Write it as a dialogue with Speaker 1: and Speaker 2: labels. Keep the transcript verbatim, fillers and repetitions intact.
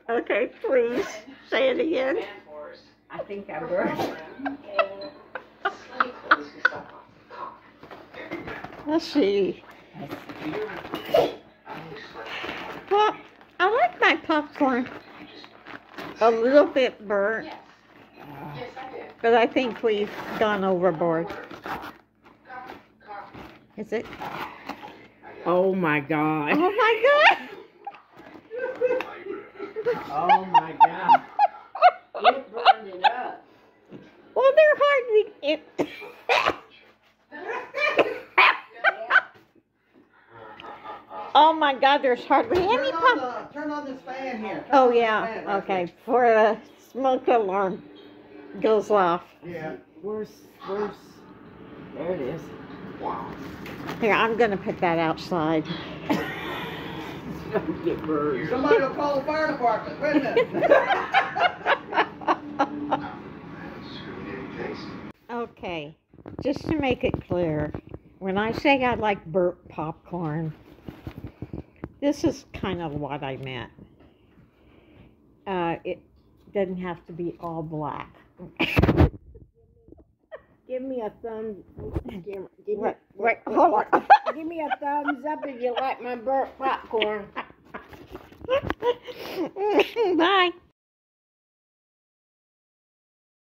Speaker 1: Okay, please say it again.
Speaker 2: I think I burned.
Speaker 1: Let's see. Well, I like my popcorn a little bit burnt, but I think we've gone overboard. Is it?
Speaker 2: Oh my God.
Speaker 1: Oh my God.
Speaker 2: Oh my God. It burned it up.
Speaker 1: Well, they're hardly. It, oh my God, there's hardly any
Speaker 3: Turn on,
Speaker 1: pop.
Speaker 3: the, turn on this fan here. Turn
Speaker 1: Oh
Speaker 3: on this
Speaker 1: yeah.
Speaker 3: fan right
Speaker 1: Okay.
Speaker 3: here.
Speaker 1: Before the smoke alarm goes off.
Speaker 3: Yeah.
Speaker 2: Where's, where's, there it is.
Speaker 1: Here, I'm gonna put that outside.
Speaker 2: Don't get burned.
Speaker 3: Somebody will call the fire department. Wait a minute.
Speaker 1: Okay, just to make it clear, when I say I like burnt popcorn, this is kind of what I meant. Uh, it doesn't have to be all black.
Speaker 2: Give me a thumbs. Give, give me,
Speaker 1: Wait, wait, hold on.
Speaker 2: give me a thumbs up if you like my burnt popcorn.
Speaker 1: Bye.